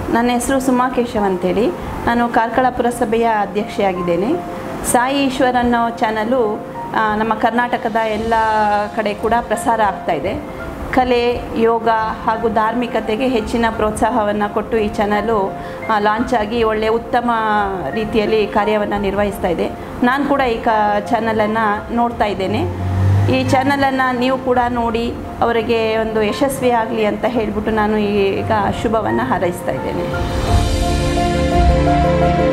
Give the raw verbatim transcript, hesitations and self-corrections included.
ನನ್ನ ಹೆಸರು ಸುಮಾ ಕೇಶವ್ ಅಂತೇಳಿ. ನಾನು ಕಾರ್ಕಳ ಪುರಸಭೆಯ ಅಧ್ಯಕ್ಷೆಯಾಗಿದ್ದೇನೆ. ಸಾಯಿ ಈಶ್ವರ್ ಅನ್ನೋ ಚಾನಲು ನಮ್ಮ ಕರ್ನಾಟಕದ ಎಲ್ಲ ಕಡೆ ಕೂಡ ಪ್ರಸಾರ ಆಗ್ತಾ ಇದೆ. ಕಲೆ, ಯೋಗ ಹಾಗೂ ಧಾರ್ಮಿಕತೆಗೆ ಹೆಚ್ಚಿನ ಪ್ರೋತ್ಸಾಹವನ್ನು ಕೊಟ್ಟು ಈ ಚಾನಲು ಲಾಂಚ್ ಆಗಿ ಒಳ್ಳೆಯ ಉತ್ತಮ ರೀತಿಯಲ್ಲಿ ಕಾರ್ಯವನ್ನು ನಿರ್ವಹಿಸ್ತಾ ಇದೆ. ನಾನು ಕೂಡ ಈ ಕ ಚಾನಲನ್ನು ನೋಡ್ತಾ ಇದ್ದೇನೆ. ಈ ಚಾನಲನ್ನು ನೀವು ಕೂಡ ನೋಡಿ ಅವರಿಗೆ ಒಂದು ಯಶಸ್ವಿ ಆಗಲಿ ಅಂತ ಹೇಳಿಬಿಟ್ಟು ನಾನು ಈಗ ಶುಭವನ್ನು ಹಾರೈಸ್ತಾ ಇದ್ದೇನೆ.